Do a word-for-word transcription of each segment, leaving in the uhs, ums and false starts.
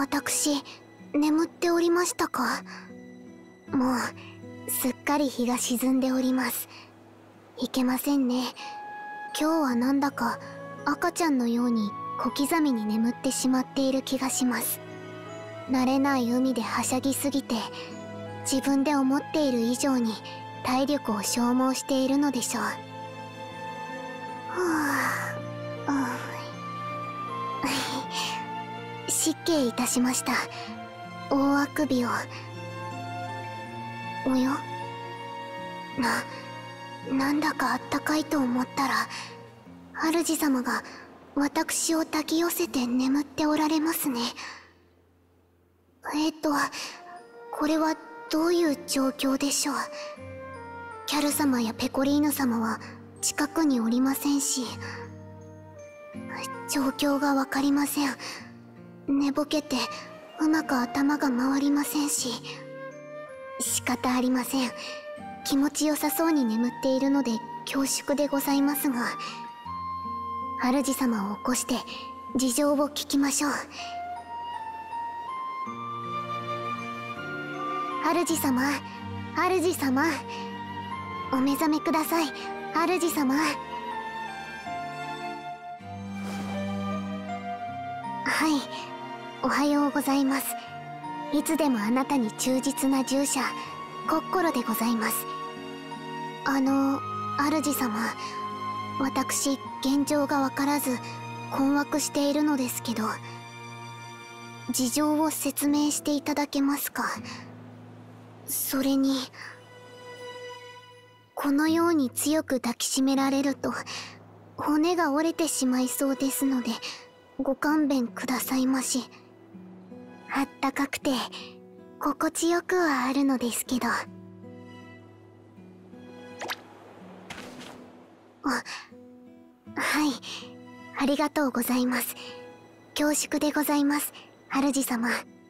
私、眠っておりましたか？もう、すっかり日が沈んでおります。いけませんね。今日はなんだか、赤ちゃんのように小刻みに眠ってしまっている気がします。慣れない海ではしゃぎすぎて、自分で思っている以上に体力を消耗しているのでしょう。はあ、あ失敬いたしました。大あくびを。おや？な、なんだかあったかいと思ったら、主様が私を抱き寄せて眠っておられますね。えっと、これはどういう状況でしょう。キャル様やペコリーヌ様は近くにおりませんし、状況がわかりません。寝ぼけてうまく頭が回りませんし、仕方ありません。気持ちよさそうに眠っているので恐縮でございますが、主様を起こして事情を聞きましょう。主様、主様、お目覚めください、主様。はい、おはようございます。いつでもあなたに忠実な従者、コッコロでございます。あの、主様、私、現状がわからず、困惑しているのですけど、事情を説明していただけますか？それに、このように強く抱きしめられると、骨が折れてしまいそうですので、ご勘弁くださいまし。あったかくて、心地よくはあるのですけど。あ、はい、ありがとうございます。恐縮でございます、主様。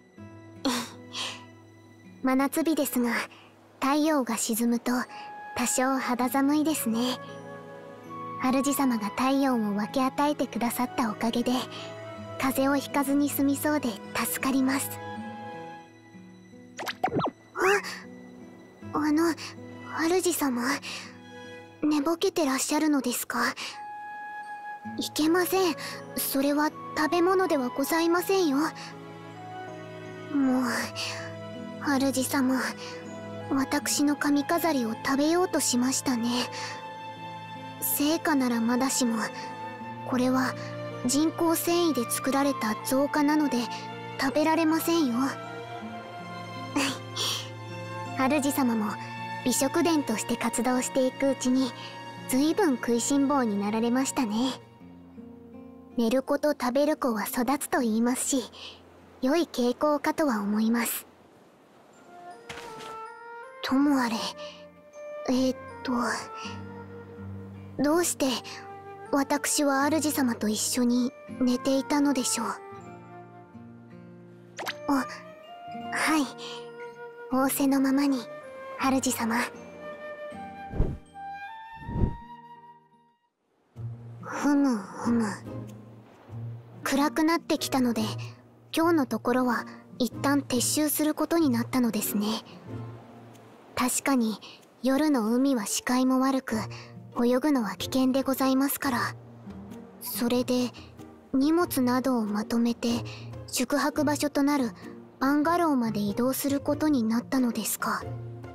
真夏日ですが、太陽が沈むと多少肌寒いですね。主様が体温を分け与えてくださったおかげで、風邪をひかずに済みそうで助かります。あ、あの、主様、寝ぼけてらっしゃるのですか？いけません。それは食べ物ではございませんよ。もう、主様、私の髪飾りを食べようとしましたね。成果ならまだしも、これは人工繊維で作られた造花なので食べられませんよ。主様も美食殿として活動していくうちに随分食いしん坊になられましたね。寝る子と食べる子は育つと言いますし、良い傾向かとは思います。ともあれ、えー、っとどうして私は主様と一緒に寝ていたのでしょう。あ、はい、仰せのままに、主様。ふむふむ。暗くなってきたので、今日のところは一旦撤収することになったのですね。確かに夜の海は視界も悪く、泳ぐのは危険でございますから。それで荷物などをまとめて宿泊場所となるバンガローまで移動することになったのですか。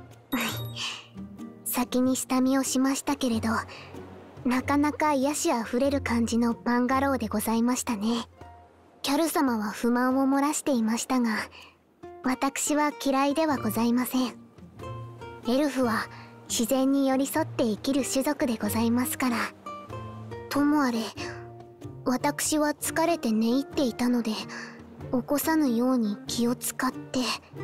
先に下見をしましたけれど、なかなか癒しあふれる感じのバンガローでございましたね。キャル様は不満を漏らしていましたが、私は嫌いではございません。エルフは自然に寄り添って生きる種族でございますから。ともあれ、私は疲れて寝入っていたので、起こさぬように気を使って、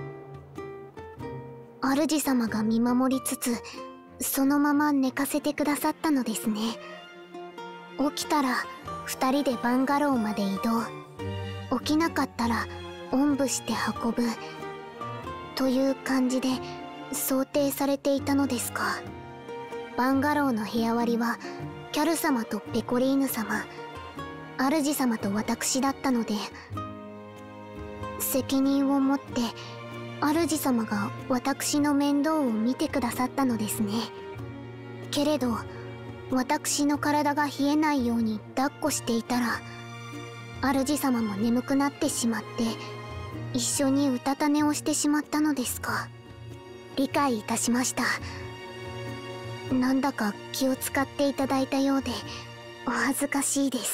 主様が見守りつつ、そのまま寝かせてくださったのですね。起きたら二人でバンガローまで移動、起きなかったらおんぶして運ぶという感じで想定されていたのですか。バンガローの部屋割りはキャル様とペコリーヌ様、主様と私だったので、 責任を持って主様が私の面倒を見てくださったのですね。けれど私の体が冷えないように抱っこしていたら、主様も眠くなってしまって一緒にうたた寝をしてしまったのですか。理解いたしました。なんだか気を使っていただいたようでお恥ずかしいです。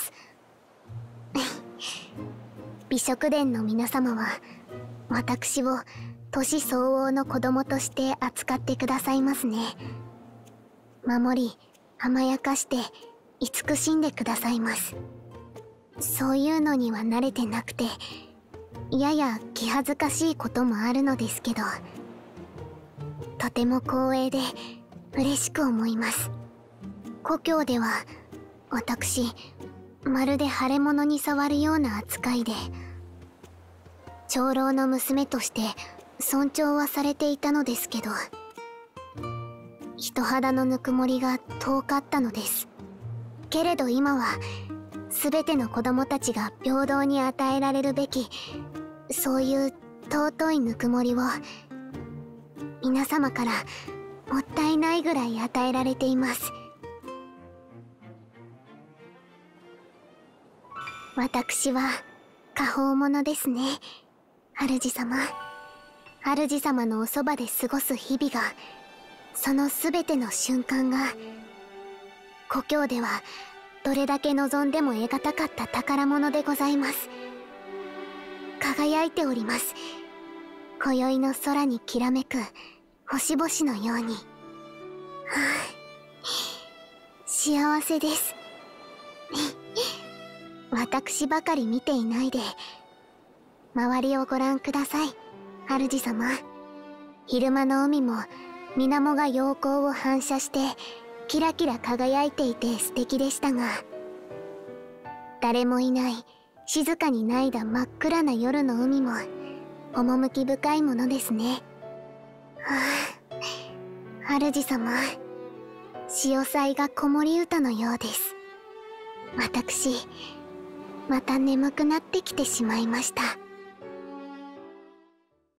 美食殿の皆様は私を年相応の子供として扱ってくださいますね。守り甘やかして慈しんでくださいます。そういうのには慣れてなくて、やや気恥ずかしいこともあるのですけど、とても光栄で嬉しく思います。故郷では私まるで腫れ物に触るような扱いで、長老の娘として尊重はされていたのですけど、人肌のぬくもりが遠かったのです。けれど今は全ての子供たちが平等に与えられるべき、そういう尊いぬくもりを皆様からもったいないぐらい与えられています。私は果報者ですね、主様。主様のおそばで過ごす日々が、その全ての瞬間が、故郷ではどれだけ望んでも得難かった宝物でございます。輝いております。今宵の空にきらめく星々のように。はあ、幸せです。私ばかり見ていないで、周りをご覧ください、主様。昼間の海も水面が陽光を反射してキラキラ輝いていて素敵でしたが、誰もいない静かにないだ真っ暗な夜の海も趣深いものですね。はあ、主様、潮騒が子守歌のようです。私また眠くなってきてしまいました。